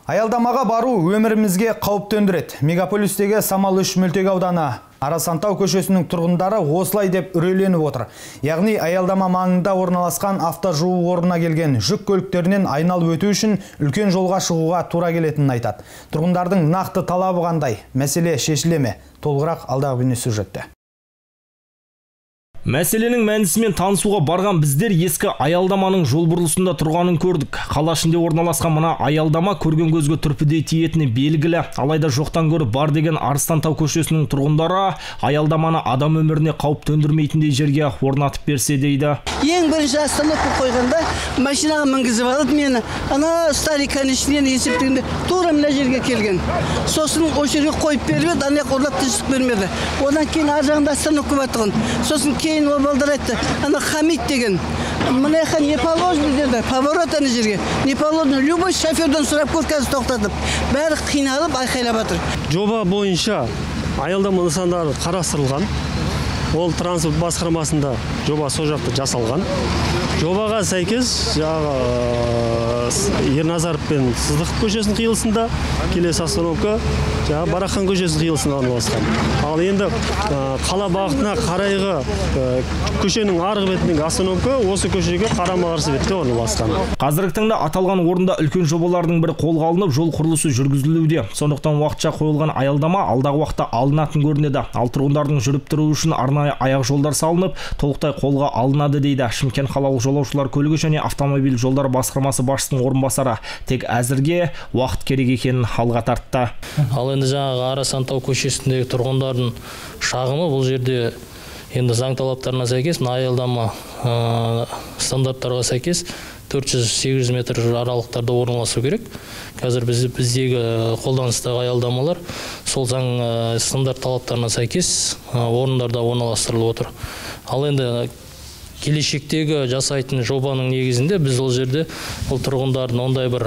Аялдамаға бару өмірімізге қауіп төндіреді. Мегаполистегі Самал 3 мөлтек ауданы Арасантау көшесінің тұрғындары осылай деп үрейленіп отыр. Яғни аялдама маңында орналасқан автожуу орнына келген жүк көліктерінен айналып өту үшін үлкен жолға шығуға тура келетінін айтады. Тұрғындардың нақты талабы қандай? Мәселе шешіле ме? Толығырақ алдағы бейнесюжетте. Мәселенің мәнісімен танысуға барған біздер ескі аялдаманың жол бұрылысында тұрғанын көрдік. Қала ішінде орналасқан мына аялдама көрген көзге түрпідей тиетіні белгілі. Алайда жоқтан көріп бар деген Арыстантау көшесінің тұрғындары аялдаманы адам өміріне қауіп төндірмейтіндей жерге орнатып берсе дейді. Ең бірінші остановка қойғанда машинаға мінгізіп алып мені ана старый конечнен есептегенде тура мына жерге келген. Сосын о жерге қойып беріп еді, ана ұрлап тыныштық бермеді. Одан кейін ар жағында остановка баттығын. Сосын кейін обалдар айтты, ана Хамид деген, мына яқа не положено деді, поворот ана жерге, не положено, любой шоферден сұрап көр, қазір тоқтатып, бәрі қиналып, айқайлап жатыр. Жоба бойынша аялдама нысандары қарастырылған. Ол транспорт басқармасында жоба сол жақта жасалған. Жобаға сәйкес Ерназаров пен Сыздықов көшесінің қиылысында, келесі остановка Барахан көшесінің қиылысында орналасқан. Ал енді қала бағытына қарайғы көшенің арғы бетіндегі остановка осы көшеге қарама-қарсы бетте орналасқан. Қазіргі таңда аталған орында үлкен жобалардың бірі қолға алынып, жол құрылысы жүргізілуде. Сондықтан уақытша қойылған аялдама алдағы уақытта алынатын көрінеді. Ал тұрғындардың жүріп тұруы үшін арнайы аяқ жолдар салынып, толықтай қолға алынады дейді Шымкент қалалық жолаушылар көлігі және автомобиль жолдары басқармасы басшысының орынбасары. Тек әзірге уақыт керек екенін алға тартты. Ал енді жаңағы Арасантау көшесіндегі тұрғындардың шағымы бұл жерде енді заң талаптарына сәйкес, аялдама стандарттарға сәйкес 400-800 метр аралықтарда орналасу керек. Қазір біздегі қолданыстағы аялдамалар сол заң стандарт талаптарына сәйкес орындарда орналастырылып отыр. Ал енді келешектегі жасайтын жобаның негізінде біз ол жерде бұл тұрғындардың ондай бір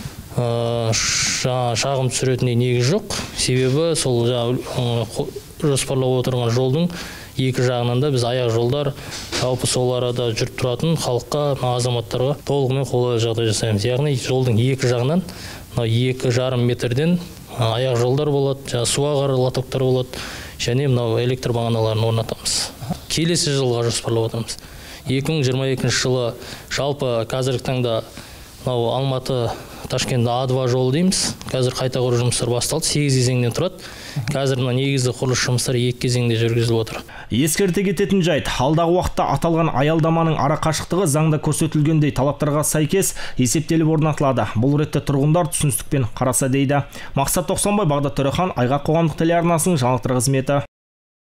шағым түсіретіндей негіз жоқ. Себебі сол жоспарлап отырған жолдың екі жағынан да біз аяқ жолдар, жалпы сол арада жүріп тұратын халыққа, азаматтарға толығымен қолайлы жағдай жасаймыз. Яғни жолдың екі жағынан 2,5 метрден аяқ жолдар болады, суағар лотоктар болады, және мынау электр бағаналарын орнатамыз. Келесі жылға жоспарлап отырмыз. 2022 жылы жалпы қазіргі таңда Алматы Ташкент А2 жолы дейміз. Қазір қайта құру жұмыстары басталды, 8 кезеңден тұрады. Қазір негізгі құрылыс жұмыстары 2 кезеңде жүргізіліп отыр. Ескерте кететін жайт, алдағы уақытта аталған аялдаманың ара қашықтығы заңда көрсетілгендей талаптарға сәйкес есептеліп орнатылады. Бұл ретте тұрғындар түсіністікпен қараса дейді. Мақсат Тоқсанбай, Бағдат Төрехан, Айғақ қоғамдық телеарнасының жаңалықтар қызметі.